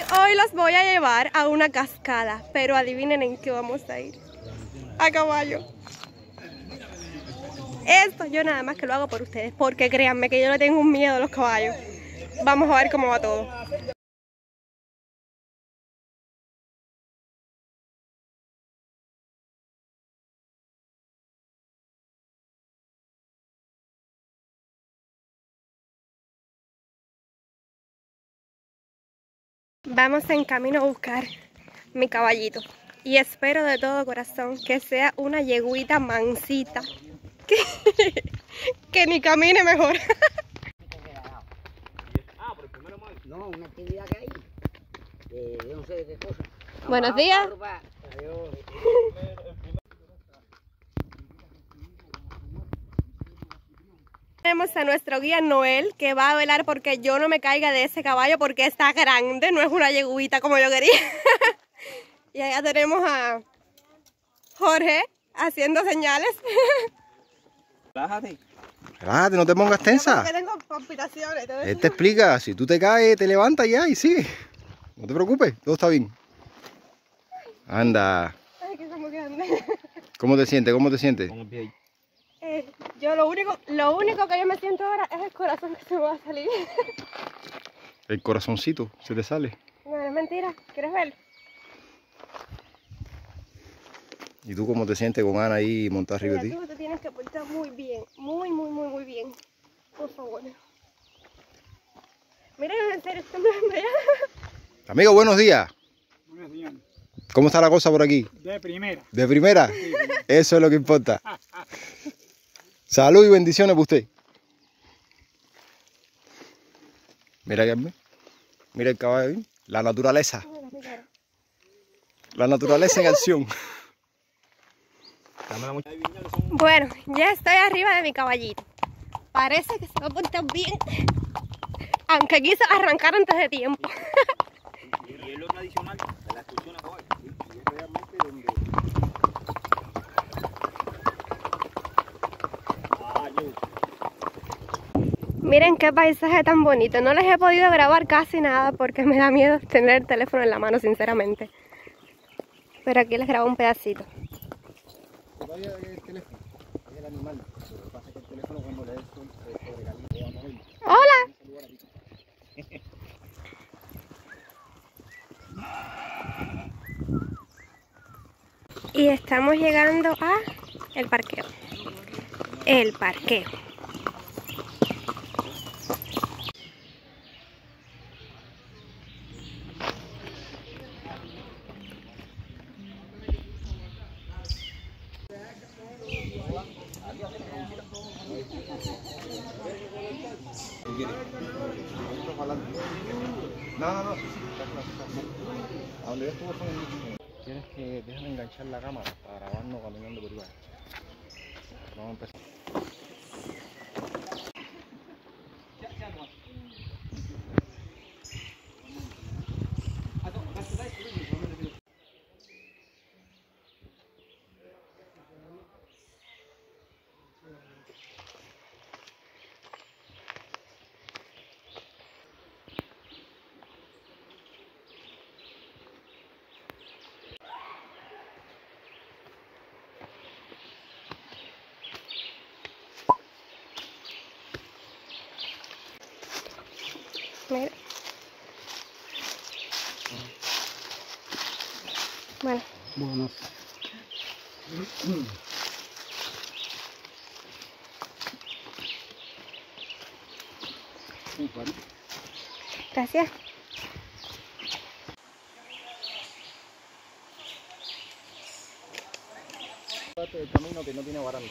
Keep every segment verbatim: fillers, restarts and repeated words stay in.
hoy los voy a llevar a una cascada, pero adivinen en qué vamos a ir. A caballo. Esto yo nada más que lo hago por ustedes, porque créanme que yo no tengo un miedo a los caballos. Vamos a ver cómo va todo. Vamos en camino a buscar mi caballito. Y espero de todo corazón que sea una yeguita mansita. Que, que ni camine mejor. No, una actividad que hay. Eh, yo no sé de qué cosa. Buenos días. Tenemos a nuestro guía Noel, que va a velar porque yo no me caiga de ese caballo porque está grande, no es una yeguita como yo quería. Y allá tenemos a Jorge haciendo señales. Relájate. Relájate, no te pongas tensa. Porque tengo palpitaciones. Él te explica, si tú te caes, te levantas ya y sigue. No te preocupes, todo está bien. Anda. Ay, que somos grandes. ¿Cómo te sientes? ¿Cómo te sientes? Eh, yo lo único, lo único que yo me siento ahora es el corazón que se me va a salir. El corazoncito se te sale. No, es mentira. ¿Quieres ver? ¿Y tú cómo te sientes con Ana ahí montada arriba de ti? Tú te tienes que portar muy bien, muy, muy, muy, muy bien. Por favor. Miren, en serio, estoy temblando ya. Amigo, buenos días. Buenos días. ¿Cómo está la cosa por aquí? De primera. ¿De primera? Eso es lo que importa. Salud y bendiciones para usted. Mira, Carmen. Mira el caballo ahí. La naturaleza. La naturaleza en acción. Bueno, ya estoy arriba de mi caballito. Parece que se va a portar bien. Aunque quise arrancar antes de tiempo. Y es lo tradicional de la excursión a caballo. Y es realmente donde... Miren qué paisaje tan bonito. No les he podido grabar casi nada porque me da miedo tener el teléfono en la mano, sinceramente. Pero aquí les grabo un pedacito. ¡Hola! Y estamos llegando a el parqueo. El parqueo. No, no, no, sí, sí. A donde yo estuve fue en... Tienes que dejar de enganchar la cámara para grabarnos caminando por igual. Vamos a empezar. Mira. Bueno. Bueno. Gracias. Parte del camino que no tiene baranda.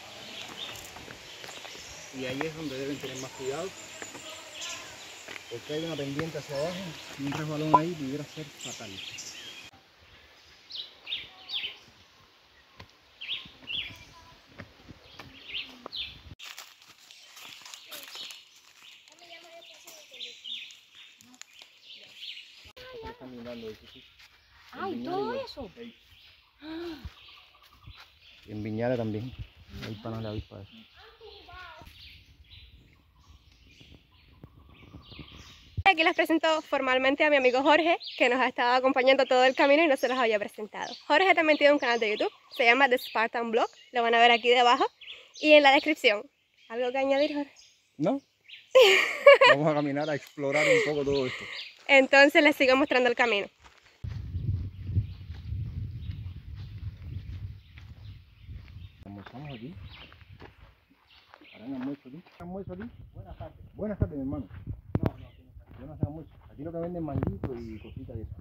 Y ahí es donde deben tener más cuidado. Porque hay una pendiente hacia abajo y un resbalón ahí pudiera ser fatal. Ay, todo eso. Y en Viñales también. Hay panas de avispa. Aquí les presento formalmente a mi amigo Jorge, que nos ha estado acompañando todo el camino y no se los había presentado. Jorge también tiene un canal de YouTube, se llama The Spartan Blog, lo van a ver aquí debajo y en la descripción. ¿Algo que añadir, Jorge? ¿No? Vamos a caminar a explorar un poco todo esto. Entonces les sigo mostrando el camino. Almorzamos aquí. Harán almuerzo aquí. ¿Almuerzo aquí? Buenas tardes. Buenas tardes, mi hermano. No, no, aquí no. Yo no sé almuerzo. Aquí lo que venden manguito y cositas de eso.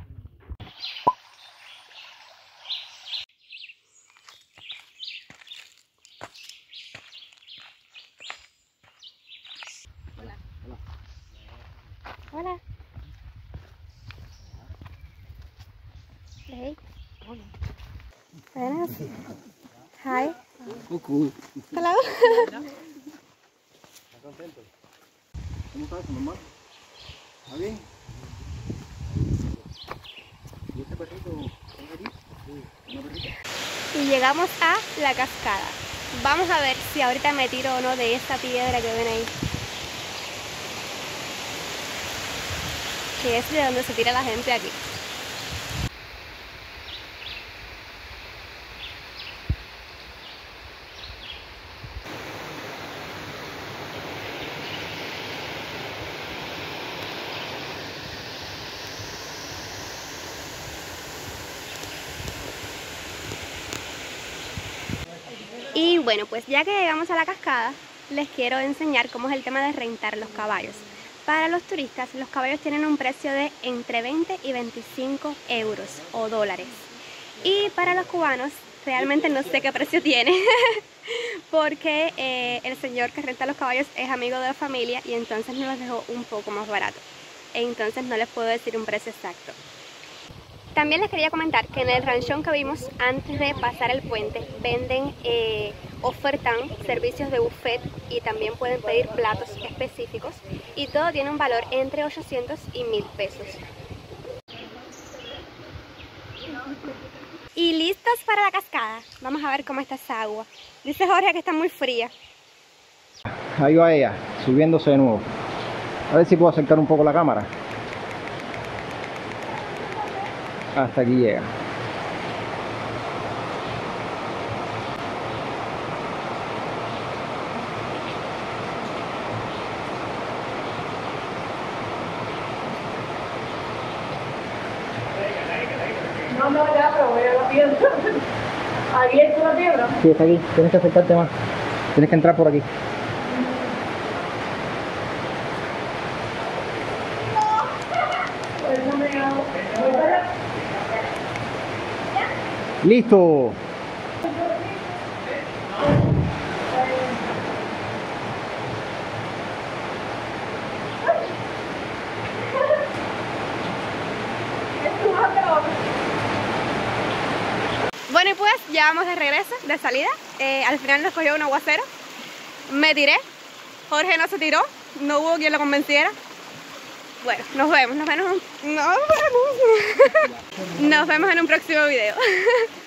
Hola. Hey. Buenas. Hi. Cucú. Hello. ¿Estás contento? ¿Cómo estás, mi hermano? ¿Está bien? ¿Y este perrito es aquí? Sí, una perrita. Y llegamos a la cascada. Vamos a ver si ahorita me tiro o no de esta piedra que ven ahí. Que es de donde se tira la gente aquí. Y bueno, pues ya que llegamos a la cascada, les quiero enseñar cómo es el tema de rentar los caballos. Para los turistas, los caballos tienen un precio de entre veinte y veinticinco euros o dólares. Y para los cubanos, realmente no sé qué precio tiene, porque eh, el señor que renta los caballos es amigo de la familia y entonces nos los dejó un poco más barato. E entonces no les puedo decir un precio exacto. También les quería comentar que en el ranchón que vimos antes de pasar el puente venden, eh, ofertan servicios de buffet y también pueden pedir platos específicos y todo tiene un valor entre ochocientos y mil pesos. Y listos para la cascada. Vamos a ver cómo está esa agua. Dice Jorge que está muy fría. Ahí va ella, subiéndose de nuevo. A ver si puedo acercar un poco la cámara. Hasta aquí llega. No, no, ya, pero voy a la piedra. ¿Aquí es una piedra? Sí, está aquí. Tienes que acercarte más. Tienes que entrar por aquí. Pues no me hago. ¡Listo! Bueno, y pues ya vamos de regreso, de salida. Eh, al final nos cogió un aguacero. Me tiré. Jorge no se tiró. No hubo quien lo convenciera. Bueno, nos vemos. Nos vemos, nos vemos. Nos vemos en un próximo video.